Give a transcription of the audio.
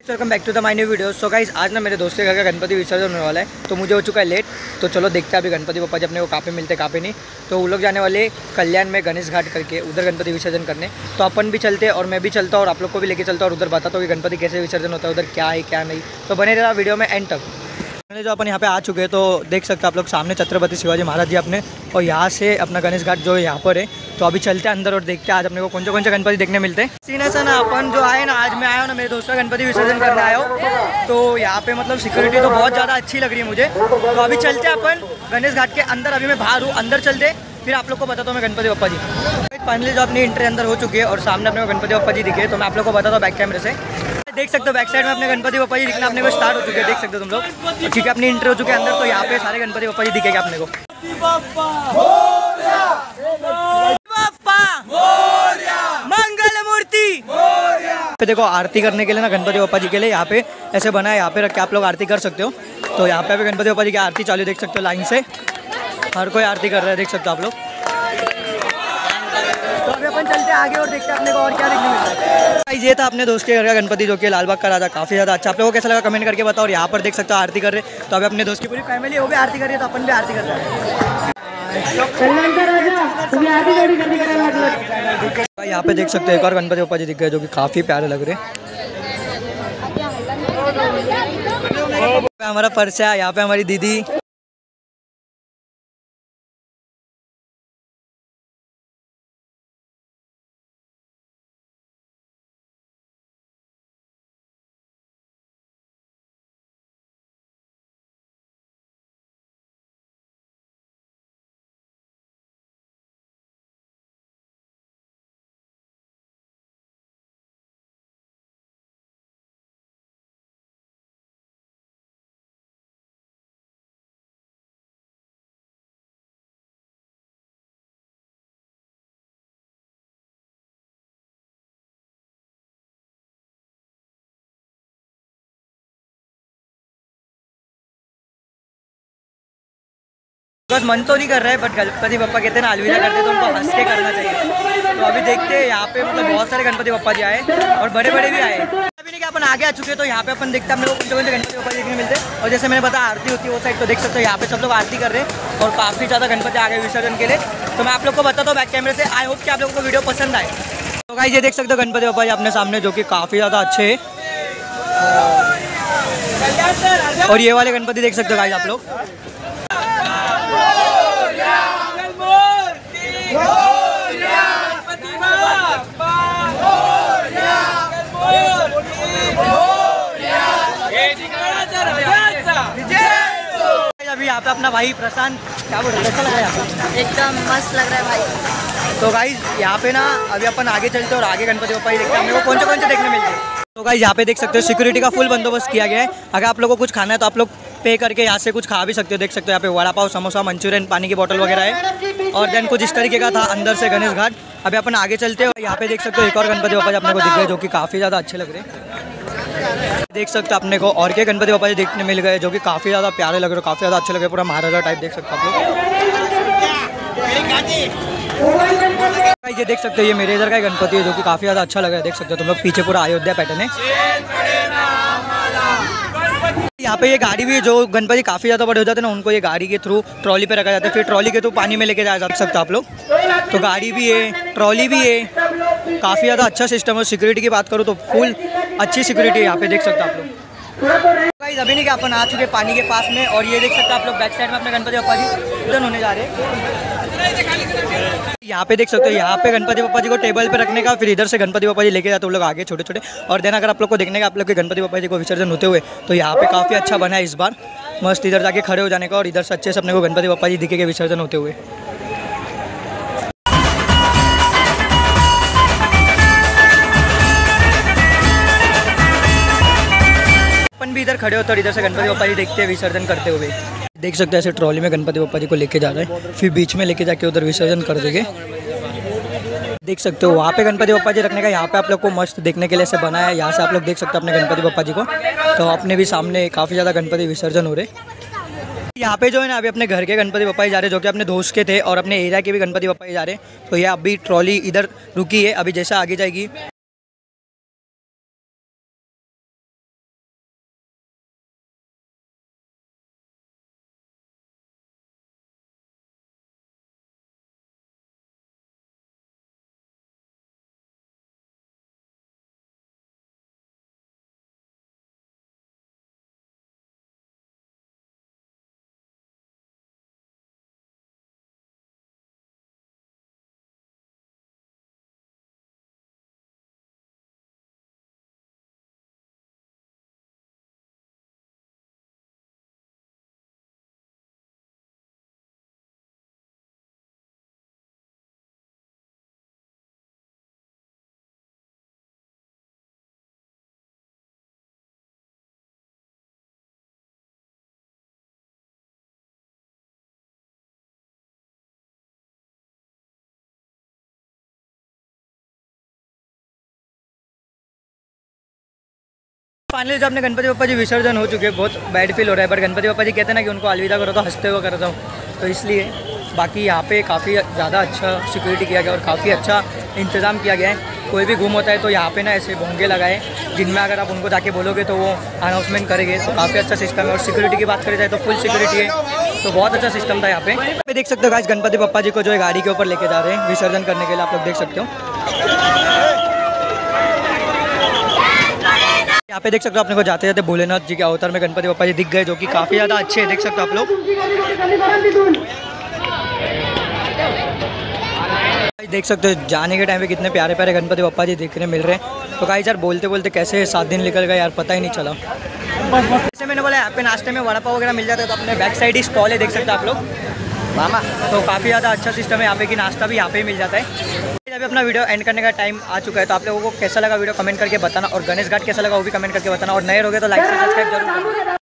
Welcome back to the my new video. So guys, आज ना मेरे दोस्त के घर का गणपति विसर्जन होने वाला है, तो मुझे हो चुका है लेट। तो चलो देखते हैं अभी गणपति बप्पा जी अपने को कहाँ पे मिलते हैं कहाँ पे नहीं। तो वो लोग जाने वाले कल्याण में गणेश घाट करके उधर गणपति विसर्जन करने। तो अपन भी चलते और मैं भी चलता और आप लोग को भी लेके चलता और उधर बताता हूँ कि गणपति कैसे विसर्जन होता है, उधर क्या है क्या नहीं। तो बने रहा वीडियो में एंड तक। जो अपन यहाँ पे आ चुके हैं तो देख सकते हैं आप लोग सामने छत्रपति शिवाजी महाराज जी अपने, और यहाँ से अपना गणेश घाट जो यहाँ पर है। तो अभी चलते हैं अंदर और देखते हैं आज अपने को कौन से गणपति देखने मिलते हैं। सीना सा ना अपन जो आए ना, आज मैं आया हूँ ना, मेरे दोस्त का गणपति विसर्जन करने आया हूँ। तो यहाँ पे मतलब सिक्योरिटी तो बहुत ज़्यादा अच्छी लग रही है मुझे। तो अभी चलते हैं अपन गणेश घाट के अंदर। अभी मैं बाहर हूँ, अंदर चलते फिर आप लोग को बताता हूँ मैं गणपति बप्पा जी। फाइनली जो अपनी एंट्री अंदर हो चुकी है और सामने अपने को गणपति बप्पा जी दिखे, तो मैं आप लोग को बताता हूँ बैक कैमरे से। देख सकते हो बैक साइड में अपने गणपति बप्पा जी दिखना अपने को स्टार्ट हो चुके हैं, देख सकते हो तुम लोग, क्योंकि अपनी एंट्री हो चुकी है अंदर। तो यहाँ पे सारे गणपति बप्पा जी दिखेगा अपने को। मंगल मूर्ति पे देखो, आरती करने के लिए ना गणपति बप्पा जी के लिए यहाँ पे ऐसे बना है, यहाँ पे रख के आप लोग आरती कर सकते हो। तो यहाँ पे अभी गणपति बप्पा जी की आरती चालू देख सकते हो, लाइन से हर कोई आरती कर रहा है, देख सकते हो आप लोग। तो अभी अपन चलते हैं आगे और देखते हैं अपने को और क्या देखने मिलता है। ये था अपने दोस्त के घर का गणपति जो कि लालबाग का राजा, काफ़ी ज़्यादा अच्छा। आप लोगों को कैसा लगा कमेंट करके बताओ। और यहाँ पर देख सकते हो आरती कर रहे, तो अभी अपने दोस्त की पूरी फैमिली वो भी आरती कर रही है, तो अपन भी आरती कर रहे हैं। यहाँ पे देख सकते हो एक और गणपति बप्पा जी दिख गए जो कि काफ़ी प्यारे लग रहे हैं। हमारा परसा, यहाँ पे हमारी दीदी। बस मन तो नहीं कर रहा है, बट गणपति बप्पा कहते हैं ना अलविदा करते तो उनको हंस के करना चाहिए। तो अभी देखते हैं यहाँ पे मतलब बहुत सारे गणपति बप्पा जी आए और बड़े बड़े भी आए। अभी नहीं कि अपन आगे आ चुके हैं, तो यहाँ पे अपन देखते हैं अपने को कौन से गणपति बप्पा जी देखने मिलते हैं। और जैसे मैंने बताया आरती होती है वो साइड, तो देख सकते हो यहाँ पे सब लोग आरती कर रहे हैं और काफ़ी ज़्यादा गणपति आ गए विसर्जन के लिए। तो मैं आप लोग को बताता हूँ बैक कैमरे से। आई होप कि आप लोगों को वीडियो पसंद आए। तो गाइस ये देख सकते हो गणपति बप्पा जी अपने सामने जो कि काफ़ी ज़्यादा अच्छे हैं। और ये वाले गणपति देख सकते हो गाइस आप लोग। अभी यहाँ पे अपना भाई प्रशांत, क्या बोल रहे हैं, कैसा लग रहा है यहाँ पे? एकदम मस्त लग रहा है भाई। तो गाइस यहाँ पे ना अभी अपन आगे चलते और आगे गणपति बप्पा जी देखते हैं मेरे को कौन से देखने मिलते हैं। तो गाइस यहाँ पे देख सकते हो सिक्योरिटी का फुल बंदोबस्त किया गया है। अगर आप लोगों को कुछ खाना है तो आप लोग पे करके यहाँ से कुछ खा भी सकते हो। देख सकते हो यहाँ पे वड़ा पाव, समोसा, मंचूरियन, पानी की बोतल वगैरह है। और देन कुछ इस तरीके का था अंदर से गणेश घाट। अभी अपन आगे चलते हो, यहाँ पे देख सकते हो एक और गणपति बप्पा जी अपने को दिख गए जो कि काफ़ी ज़्यादा अच्छे लग रहे हैं। देख सकते हो अपने को और के गणपति बप्पा जी देखने मिल गए जो कि काफ़ी ज़्यादा प्यारे लग रहे, काफ़ी ज़्यादा अच्छे लग रहे, पूरा महाराजा टाइप देख सकते हो आप लोग। ये देख सकते हो ये मेरे इधर का गणपति है जो कि काफ़ी ज़्यादा अच्छा लग रहा है, देख सकते हो तुम लोग, पीछे पूरा अयोध्या पैटर्न है। यहाँ पे ये गाड़ी भी है, जो गणपति काफ़ी ज़्यादा बड़े हो जाते हैं ना उनको ये गाड़ी के थ्रू ट्रॉली पे रखा जाता है, फिर ट्रॉली के थ्रू पानी में लेके जा सकते हो आप लोग। तो गाड़ी भी है, ट्रॉली भी है, काफ़ी ज़्यादा अच्छा सिस्टम है। सिक्योरिटी की बात करूँ तो फुल अच्छी सिक्योरिटी है यहाँ पे, देख सकते हो आप लोग। गाइस अभी नहीं कि अपन आ चुके पानी के पास में, और ये देख सकते हो आप लोग बैक साइड में अपने गणपति बप्पा जी पूजन होने जा रहे हैं। यहाँ पे देख सकते हो यहाँ पे गणपति बप्पा जी को टेबल पे रखने का, फिर इधर से गणपति बप्पा जी लेके जाते हैं लोग आगे छोटे छोटे। और देन अगर आप लोग को देखने का आप लोग के गणपति बप्पा जी को विसर्जन होते हुए, तो यहाँ पे काफ़ी अच्छा बना है इस बार, मस्त इधर जाके खड़े हो जाने का और इधर से अच्छे से अपने को गणपति बप्पा जी दिखेंगे विसर्जन होते हुए। अपन भी इधर खड़े होते और इधर से गणपति बप्पा जी देखते हैं विसर्जन करते हुए। देख सकते हैं ऐसे ट्रॉली में गणपति बप्पा जी को लेके जा रहे हैं, फिर बीच में लेके जाके उधर विसर्जन कर देंगे। देख सकते हो वहाँ पे गणपति बप्पा जी रखने का, यहाँ पे आप लोग को मस्त देखने के लिए ऐसे बना है। यहाँ से आप लोग देख सकते हो अपने गणपति बप्पा जी को। तो अपने भी सामने काफ़ी ज़्यादा गणपति विसर्जन हो रहे। यहाँ पे जो है ना अभी अपने घर के गणपति बप्पा जी जा रहे हैं जो कि अपने दोस्त के थे, और अपने एरिया के भी गणपति बप्पा जी जा रहे हैं। तो ये अभी ट्रॉली इधर रुकी है, अभी जैसे आगे जाएगी फाइनली जब अपने गणपति बप्पा जी विसर्जन हो चुके हैं, बहुत बैड फील हो रहा है, बट गणपति बप्पा जी कहते हैं ना कि उनको अलविदा करो तो हंसते हुए करता हूँ, तो इसलिए। बाकी यहाँ पे काफ़ी ज़्यादा अच्छा सिक्योरिटी किया गया और काफ़ी अच्छा इंतज़ाम किया गया है। कोई भी गुम होता है तो यहाँ पे ना ऐसे भोंगे लगाए, जिनमें अगर आप उनको जाके बोलोगे तो वो अनाउंसमेंट करेंगे, तो काफ़ी अच्छा सिस्टम है। और सिक्योरिटी की बात करी जाए तो फुल सिक्योरिटी है, तो बहुत अच्छा सिस्टम था यहाँ पे देख सकते हो गाइस, गणपति बप्पा जी को जो है गाड़ी के ऊपर लेके जा रहे हैं विसर्जन करने के लिए, आप लोग देख सकते हो। यहाँ पे देख सकते हो अपने को जाते जाते भोलेनाथ जी के अवतार में गणपति बप्पा जी दिख गए, जो कि काफ़ी ज़्यादा अच्छे हैं, देख सकते हो आप लोग। देख सकते हो जाने के टाइम पे कितने प्यारे प्यारे गणपति बप्पा जी देखने मिल रहे हैं। तो गाइस यार बोलते बोलते कैसे 7 दिन निकल गए यार, पता ही नहीं चला। जैसे मैंने बोला यहाँ पे नाश्ते में वड़ा पाव वगैरह मिल जाता है, तो अपने बैक साइड ही स्टॉल है, देख सकते हो आप लोग मामा। तो काफ़ी ज़्यादा अच्छा सिस्टम है यहाँ पे कि नाश्ता भी यहाँ पे ही मिल जाता है। अभी अपना वीडियो एंड करने का टाइम आ चुका है, तो आप लोगों को कैसा लगा वीडियो कमेंट करके बताना, और गणेश घाट कैसा लगा वो भी कमेंट करके बताना, और नए रहोगे तो लाइक से सब्सक्राइब जरूर करना।